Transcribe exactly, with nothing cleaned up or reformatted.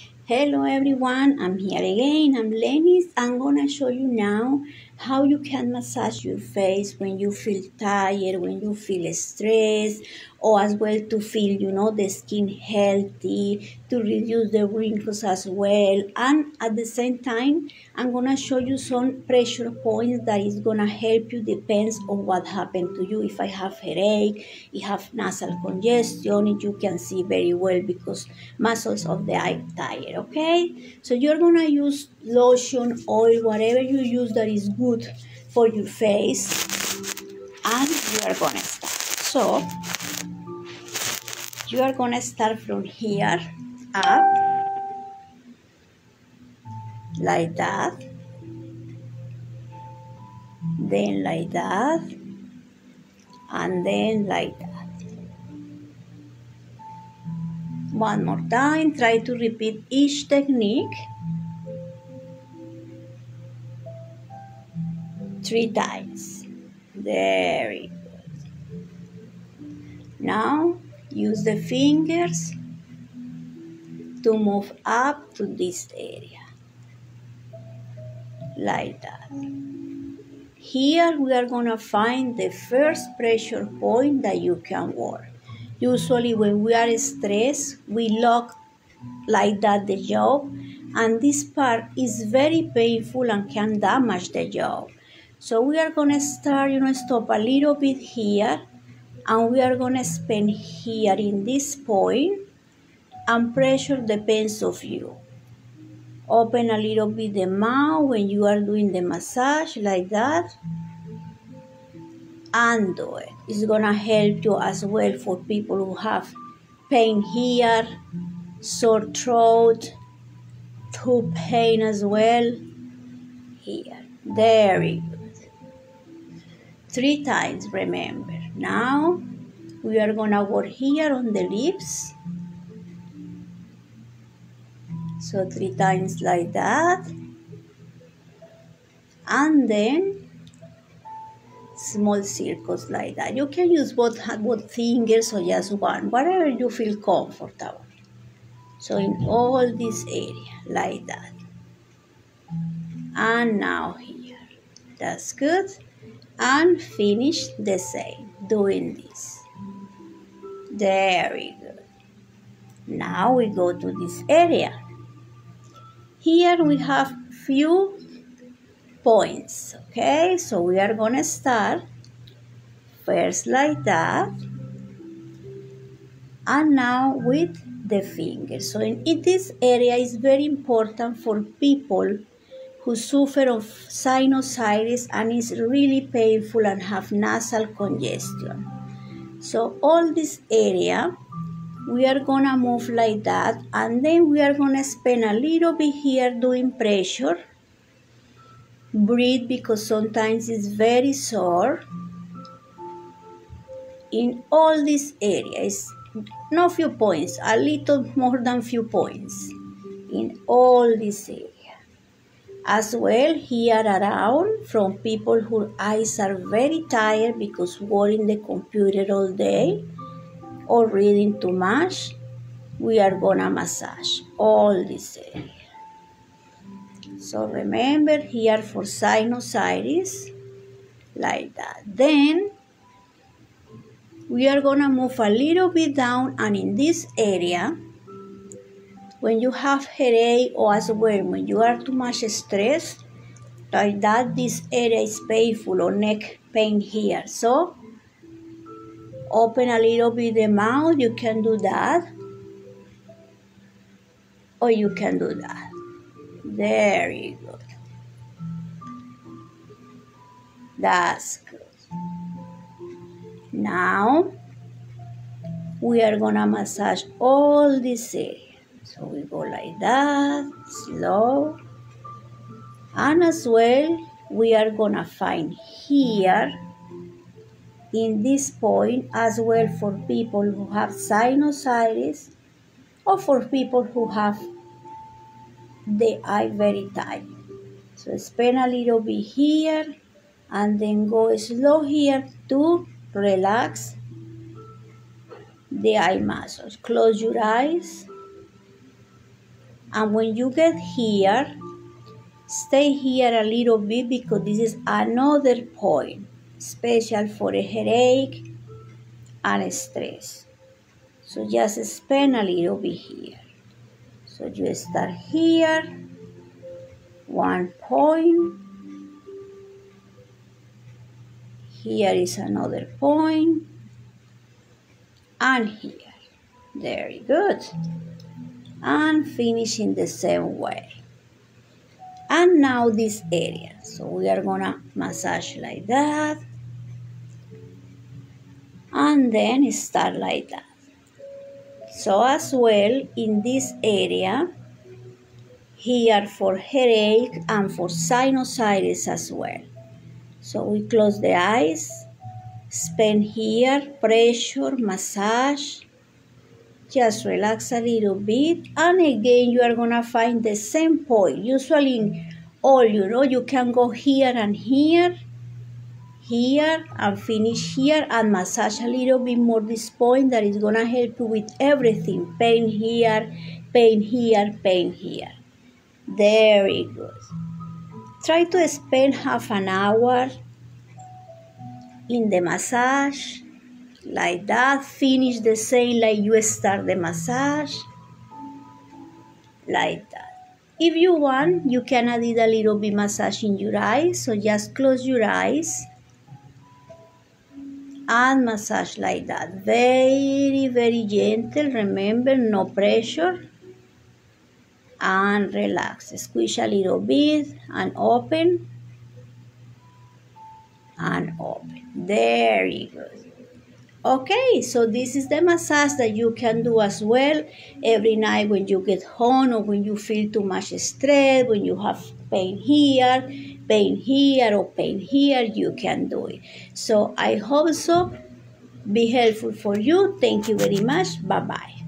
Hello everyone, I'm here again. I'm Lenny. I'm gonna show you now how you can massage your face when you feel tired, when you feel stressed, or as well to feel, you know, the skin healthy, to reduce the wrinkles as well. And at the same time, I'm gonna show you some pressure points that is gonna help you depends on what happened to you. If I have headache, if I have nasal congestion, you can see very well because muscles of the eye tired, okay? So you're gonna use lotion, oil, whatever you use that is good for your face, and you are gonna start. So you are gonna start from here up, like that, then like that, and then like that. One more time, try to repeat each technique three times. Very good. Now use the fingers to move up to this area, like that. Here we are going to find the first pressure point that you can work. Usually when we are stressed, we lock like that the jaw, and this part is very painful and can damage the jaw. So we are going to start, you know, stop a little bit here, and we are going to spend here in this point, and pressure depends of you. Open a little bit the mouth when you are doing the massage, like that, and do it. It's gonna help you as well for people who have pain here, sore throat, tooth pain as well. Here, very good. Three times, remember. Now we are gonna work here on the lips. So three times like that, and then small circles like that. You can use both, both fingers or just one, whatever you feel comfortable. So in all this area, like that. And now here. That's good. And finish the same, doing this. Very good. Now we go to this area. Here we have few points, okay? So we are gonna start first like that, and now with the fingers. So in, in this area is very important for people who suffer of sinusitis and is really painful and have nasal congestion. So all this area, we are gonna move like that, and then we are gonna spend a little bit here doing pressure. Breathe because sometimes it's very sore. In all these areas, no few points, a little more than few points in all this area. As well here around from people whose eyes are very tired because working the computer all day or reading too much, we are gonna massage all this area. So remember here for sinusitis, like that. Then we are gonna move a little bit down, and in this area, when you have headache or as well when you are too much stressed, like that, this area is painful or neck pain here. So open a little bit the mouth, you can do that, or you can do that. Very good. That's good. Now we are gonna massage all this area. So we go like that, slow. And as well, we are gonna find here in this point as well for people who have sinusitis or for people who have the eye very tight. So spend a little bit here and then go slow here to relax the eye muscles. Close your eyes And when you get here, stay here a little bit because this is another point, special for a headache and stress. So just spend a little bit here. So you start here, one point. Here is another point. And here. Very good. And finish in the same way. And now this area. So we are gonna massage like that. And then start like that. So as well in this area, here for headache and for sinusitis as well. So we close the eyes, spend here, pressure, massage, just relax a little bit, and again you are gonna find the same point. Usually in all, you know, you can go here and here, here and finish here and massage a little bit more this point. That is gonna help you with everything. Pain here, pain here, pain here. Very good. Try to spend half an hour in the massage like that. Finish the same like you start the massage like that. If you want, you can add a little bit massage in your eyes. So just close your eyes and massage like that. Very, very gentle. Remember, no pressure. And relax. Squish a little bit and open. And open. Very good. Okay, so this is the massage that you can do as well every night when you get home or when you feel too much stress, when you have pain here, pain here, or pain here, you can do it. So I hope so. Be helpful for you. Thank you very much. Bye-bye.